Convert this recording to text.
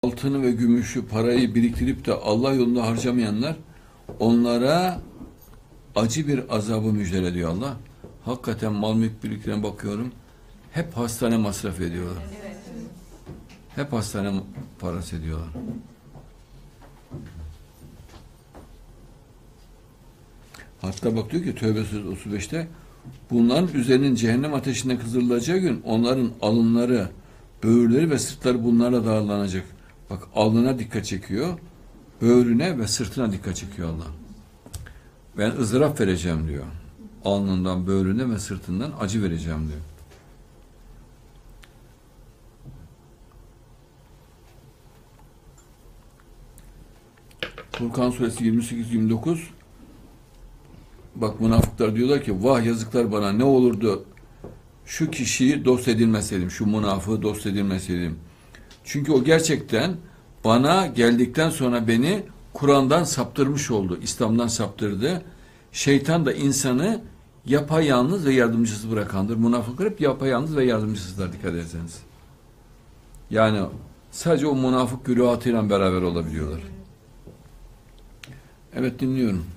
altını ve gümüşü, parayı biriktirip de Allah yolunda harcamayanlar, onlara acı bir azabı müjdele diyor Allah. Hakikaten mal mülk biriktirene bakıyorum. Hep hastane masraf ediyorlar. Hep hastane parası ediyorlar. Hatta bak diyor ki Tövbe Suresi 35'te, bunların üzerinin cehennem ateşinde kızdırılacağı gün onların alınları, böğürleri ve sırtları bunlarla dağlanacak. Bak, alnına dikkat çekiyor, böğrüne ve sırtına dikkat çekiyor Allah. Ben ızdırap vereceğim diyor. Alnından, böğrüne ve sırtından acı vereceğim diyor. Furkan Suresi 28-29. Bak, münafıklar diyorlar ki vah yazıklar bana, ne olurdu şu kişiyi dost edinmeseydim, şu münafığı dost edinmeseydim. Çünkü o gerçekten bana geldikten sonra beni Kur'an'dan saptırmış oldu, İslam'dan saptırdı. Şeytan da insanı yapayalnız ve yardımcısız bırakandır. Münafıklar hep yapayalnız ve yardımcısızlar, dikkat ederseniz. Yani sadece o münafık güruhatıyla beraber olabiliyorlar. Evet, dinliyorum.